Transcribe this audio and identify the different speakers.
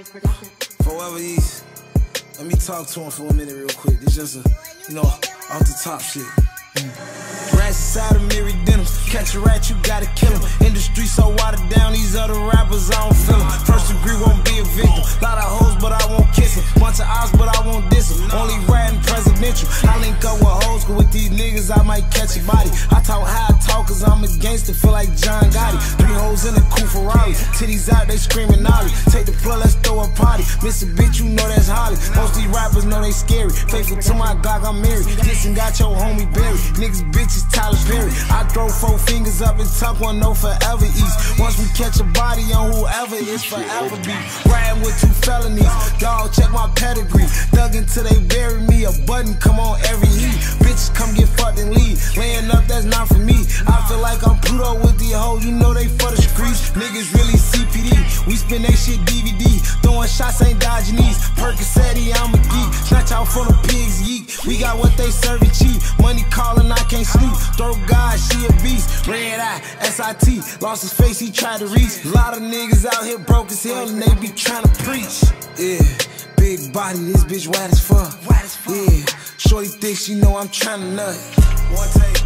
Speaker 1: Forever East. Let me talk to him for a minute real quick. This just a, off the top shit. Rats inside of mirror denim. Catch a rat, you gotta kill him. Industry so watered down, these other rappers, I don't feel them. First degree won't be a victim. Lot of hoes, but I won't kiss them. Bunch of odds, but I won't diss them. Only riding presidential. I link up with hoes, but with these niggas, I might catch a body. I talk how I talk, cause I'm a gangster, feel like John Gotti. 3 hoes in a cool Ferrari. Titties out, they screaming Ollie. Take the plug, let's throw a party. Miss a bitch, you know that's Holly. Most these rappers know they scary. Faithful to my Glock, I'm married. Dissin' got your homie buried. Niggas bitches Tyler Perry. I throw 4 fingers up and tuck one, no forever east. Once we catch a body on whoever, it's forever be. Riding with 2 felonies, dog check my pedigree. Dug until they bury me, a button come on every heat. Bitches come get fucked and leave. Laying up, that's not for me. I feel like I'm Pluto with the hoes, you know they for the streets. Niggas really CPD, we spin they shit DVD. Throwing shots ain't dodging these. Percocet, I'm a geek. Snatch out for the pigs, yeek. We got what they serving cheap. Money calling, I can't sleep. Throw God, she a beast. Red eye, SIT. Lost his face, he tried to reach. A lot of niggas out here broke as hell and they be trying to preach. Yeah, big body, this bitch white as fuck. Yeah, shorty thinks she know I'm trying to nut. One take.